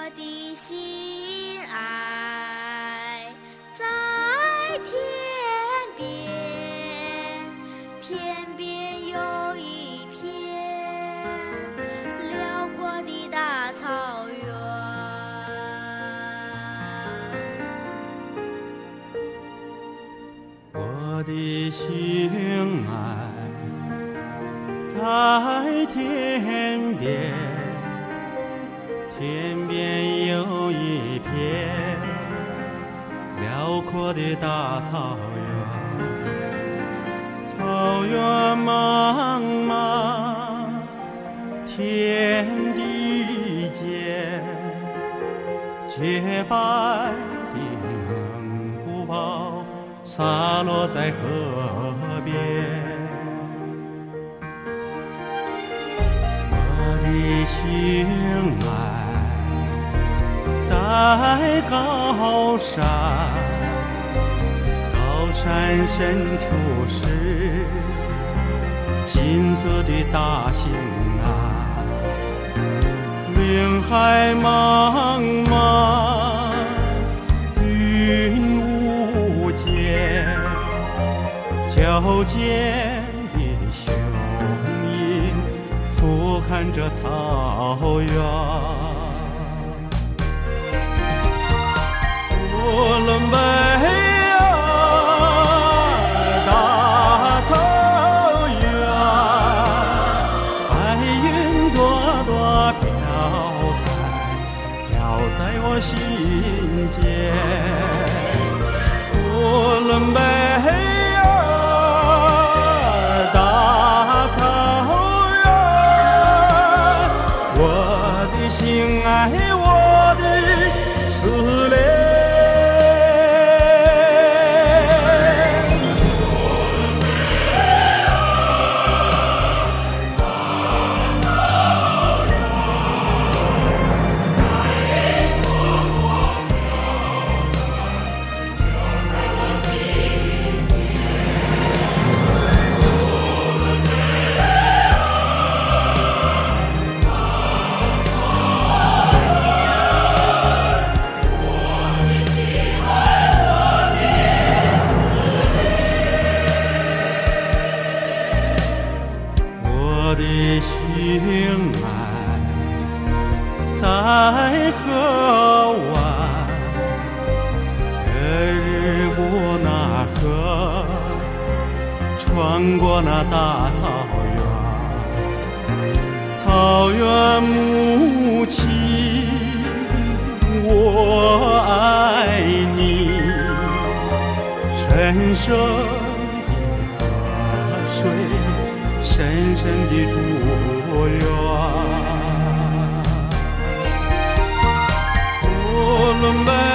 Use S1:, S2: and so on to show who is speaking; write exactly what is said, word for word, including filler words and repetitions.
S1: 的心爱在天边，天边有一片辽阔的大草原。
S2: 我的心爱在天边，天边有一片辽阔的大草原，草原茫茫，天地间，洁白的蒙古包洒落在河边。我的心爱在高山，高山深处是金色的大兴安，云海茫茫，云无间，矫健的雄鹰俯瞰着草原。呼伦贝尔大草原，白云朵朵飘在飘在我心间。呼伦贝尔大草原，我的心爱，我的思念。我的心爱在河湾，隔日过那河，穿过那大草原，草原母亲，我爱你，神圣的河水，深深的祝愿。呼伦贝